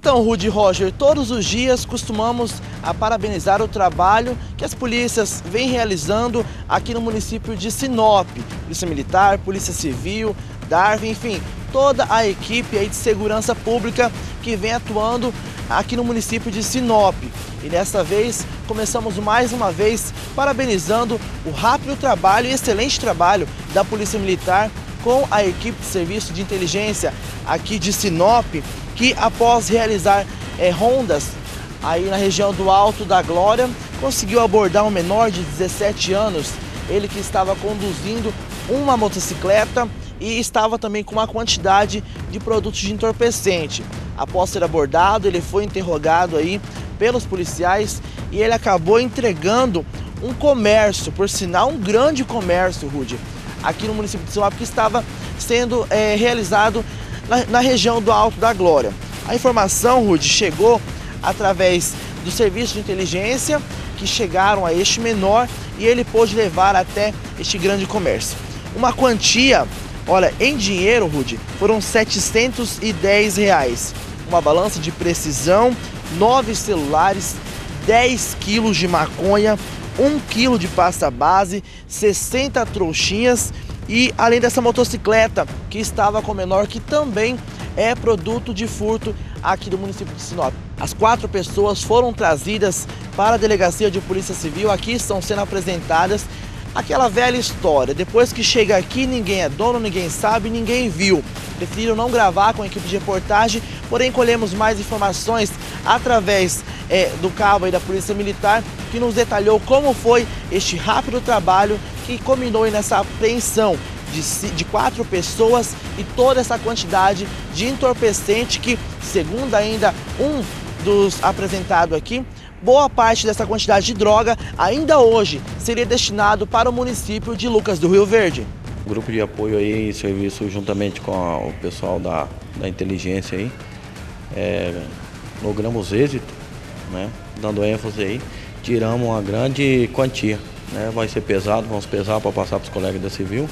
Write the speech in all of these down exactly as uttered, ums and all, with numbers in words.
Então, Rudy Roger, todos os dias costumamos a parabenizar o trabalho que as polícias vêm realizando aqui no município de Sinop. Polícia Militar, Polícia Civil, Darvin, enfim, toda a equipe aí de segurança pública que vem atuando aqui no município de Sinop. E dessa vez começamos mais uma vez parabenizando o rápido trabalho e excelente trabalho da Polícia Militar com a equipe de serviço de inteligência aqui de Sinop, que após realizar é, rondas aí na região do Alto da Glória, conseguiu abordar um menor de dezessete anos, ele que estava conduzindo uma motocicleta e estava também com uma quantidade de produtos de entorpecente. Após ser abordado, ele foi interrogado aí pelos policiais e ele acabou entregando um comércio, por sinal um grande comércio, Rudy, aqui no município de Sinop, que estava sendo é, realizado na, na região do Alto da Glória. A informação, Rudy, chegou através do serviço de inteligência que chegaram a este menor e ele pôde levar até este grande comércio. Uma quantia, olha, em dinheiro, Rudy, foram setecentos e dez reais. Uma balança de precisão, nove celulares, dez quilos de maconha, um quilo de pasta base, sessenta trouxinhas e além dessa motocicleta que estava com o menor, que também é produto de furto aqui do município de Sinop. As quatro pessoas foram trazidas para a Delegacia de Polícia Civil, aqui estão sendo apresentadas. Aquela velha história, depois que chega aqui ninguém é dono, ninguém sabe, ninguém viu. Prefiro não gravar com a equipe de reportagem, porém colhemos mais informações através é, do cabo aí da Polícia Militar, que nos detalhou como foi este rápido trabalho que culminou aí nessa apreensão de, de quatro pessoas e toda essa quantidade de entorpecente que, segundo ainda um dos apresentados aqui, boa parte dessa quantidade de droga ainda hoje seria destinado para o município de Lucas do Rio Verde. O grupo de apoio aí, serviço juntamente com a, o pessoal da, da inteligência aí, é, logramos êxito, né, dando ênfase aí, tiramos uma grande quantia, né, vai ser pesado, vamos pesar para passar para os colegas da Civil,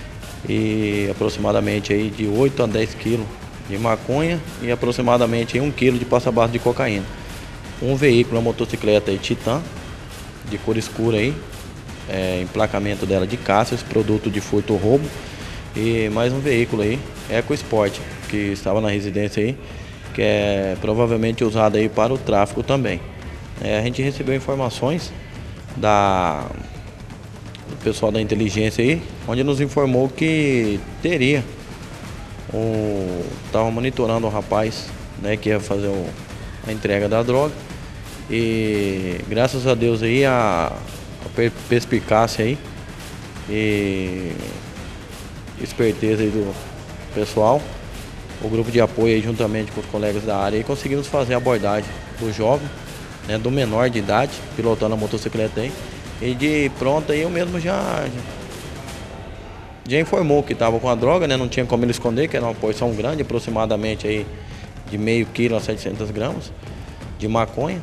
e aproximadamente aí de oito a dez quilos de maconha e aproximadamente aí um quilo de pasta base de cocaína. Um veículo, uma motocicleta aí, Titan, de cor escura aí, é, emplacamento dela de Cáceres, produto de furto ou roubo, e mais um veículo aí, EcoSport, que estava na residência aí, que é provavelmente usado aí para o tráfico também. É, a gente recebeu informações da, do pessoal da inteligência aí, onde nos informou que teria, estava monitorando o rapaz, né, que ia fazer o, a entrega da droga. E graças a Deus aí a, a perspicácia aí e esperteza aí do pessoal, o grupo de apoio aí juntamente com os colegas da área aí conseguimos fazer a abordagem do jovem, né, do menor de idade, pilotando a motocicleta aí, e de pronto aí eu mesmo já já, já informou que estava com a droga, né, não tinha como ele esconder, que era uma porção grande, aproximadamente aí de meio quilo a setecentas gramas de maconha.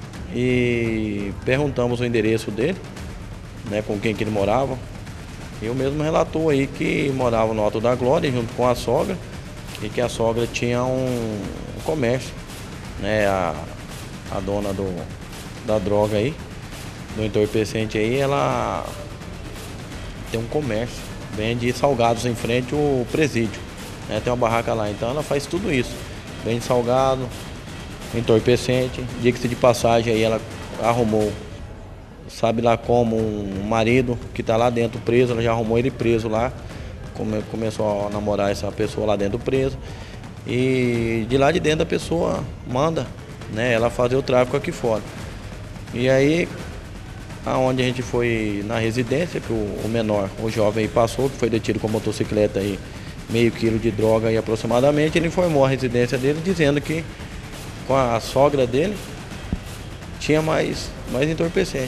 E perguntamos o endereço dele, né, com quem que ele morava. E o mesmo relatou aí que morava no Alto da Glória junto com a sogra, e que a sogra tinha um, um comércio, né, a, a dona do, da droga aí, do entorpecente aí, ela tem um comércio, vende salgados em frente ao presídio, né, tem uma barraca lá, então ela faz tudo isso, vende salgado, entorpecente. Diga-se de passagem aí, ela arrumou, sabe lá como, um marido que está lá dentro preso, ela já arrumou ele preso lá, come, começou a namorar essa pessoa lá dentro preso, e de lá de dentro a pessoa manda, né, ela fazer o tráfico aqui fora. E aí, aonde a gente foi na residência, que o, o menor, o jovem aí passou, que foi detido com a motocicleta aí, meio quilo de droga aí aproximadamente, ele informou a residência dele dizendo que com a sogra dele tinha mais, mais entorpecente.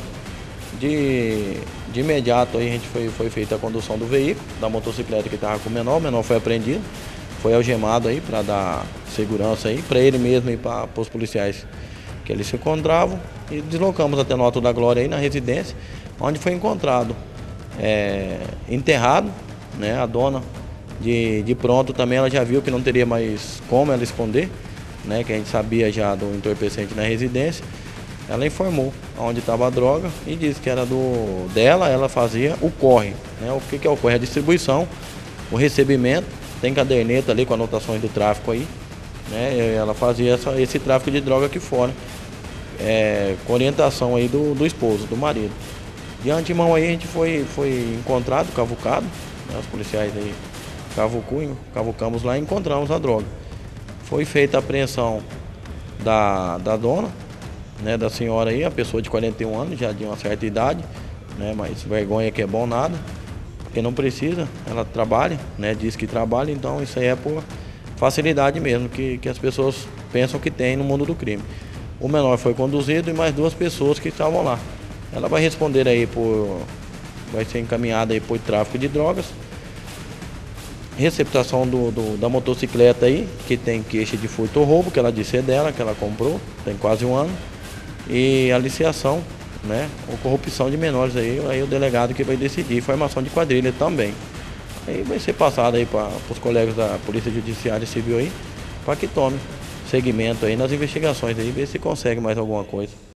De, de imediato aí a gente foi, foi feita a condução do veículo, da motocicleta que estava com o menor, o menor foi apreendido, foi algemado aí para dar segurança aí, para ele mesmo e para os policiais que eles se encontravam, e deslocamos até no Alto da Glória aí na residência, onde foi encontrado é, enterrado, né, a dona de, de pronto também ela já viu que não teria mais como ela esconder, né, que a gente sabia já do entorpecente na residência, ela informou onde estava a droga e disse que era do dela, ela fazia o corre, né? O que, que é o corre? A distribuição, o recebimento, tem caderneta ali com anotações do tráfico aí, né? Ela fazia essa, esse tráfico de droga aqui fora, é, com orientação aí do, do esposo, do marido. De antemão aí a gente foi, foi encontrado, cavucado, né? Os policiais aí cavucou, cavucamos lá e encontramos a droga. Foi feita a apreensão da, da dona, né, da senhora aí, a pessoa de quarenta e um anos, já de uma certa idade, né, mas vergonha que é bom nada, porque não precisa, ela trabalha, né, diz que trabalha, então isso aí é por facilidade mesmo, que, que as pessoas pensam que tem no mundo do crime. O menor foi conduzido e mais duas pessoas que estavam lá. Ela vai responder aí por, vai ser encaminhada aí por tráfico de drogas, receptação do, do, da motocicleta aí, que tem queixa de furto ou roubo, que ela disse é dela, que ela comprou, tem quase um ano, e aliciação, né, ou corrupção de menores aí, aí o delegado que vai decidir, formação de quadrilha também. Aí vai ser passado aí para os colegas da Polícia Judiciária Civil aí, para que tome segmento aí nas investigações aí, ver se consegue mais alguma coisa.